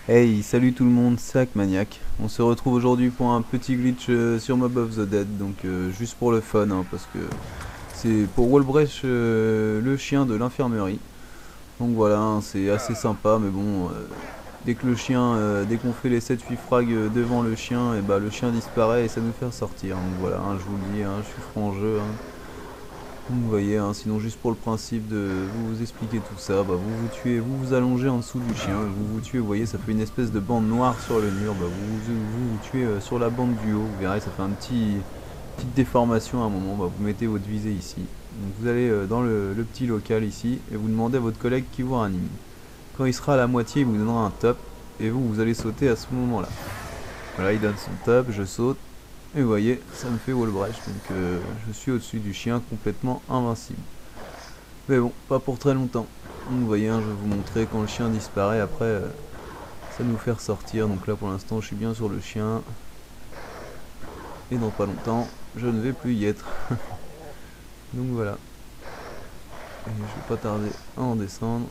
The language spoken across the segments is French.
Hey, salut tout le monde, c'est Hackmaniac. On se retrouve aujourd'hui pour un petit glitch sur Mob of the Dead, donc juste pour le fun, hein, parce que c'est pour Wallbreach, le chien de l'infirmerie. Donc voilà, hein, c'est assez sympa, mais bon, dès que le chien, dès qu'on fait les 7-8 frags devant le chien, et bah le chien disparaît et ça nous fait sortir. Donc voilà, hein, je vous le dis, hein, je suis franc jeu. Hein. Vous voyez, hein, sinon juste pour le principe de vous expliquer tout ça, bah, vous vous tuez, vous vous allongez en dessous du chien, vous vous tuez, vous voyez, ça fait une espèce de bande noire sur le mur, bah, vous tuez sur la bande du haut, vous verrez, ça fait un petite déformation à un moment, bah, vous mettez votre visée ici. Donc vous allez dans le petit local ici, et vous demandez à votre collègue qui vous ranime. Quand il sera à la moitié, il vous donnera un top, et vous allez sauter à ce moment-là. Voilà, il donne son top, je saute. Et vous voyez, ça me fait Wallbreach, donc je suis au-dessus du chien complètement invincible. Mais bon, pas pour très longtemps. Donc vous voyez, hein, je vais vous montrer quand le chien disparaît, après ça nous fait ressortir. Donc là pour l'instant je suis bien sur le chien. Et dans pas longtemps, je ne vais plus y être. Donc voilà. Et je vais pas tarder à en descendre.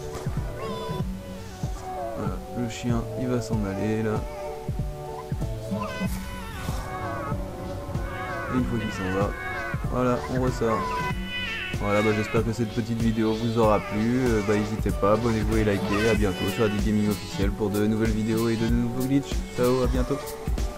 Voilà, le chien il va s'en aller là. Et une fois qu'il s'en va, voilà, on ressort. Voilà, bah, j'espère que cette petite vidéo vous aura plu. Bah, n'hésitez pas, abonnez-vous et likez. A bientôt sur AD Gaming officiel pour de nouvelles vidéos et de nouveaux glitches. Ciao, à bientôt.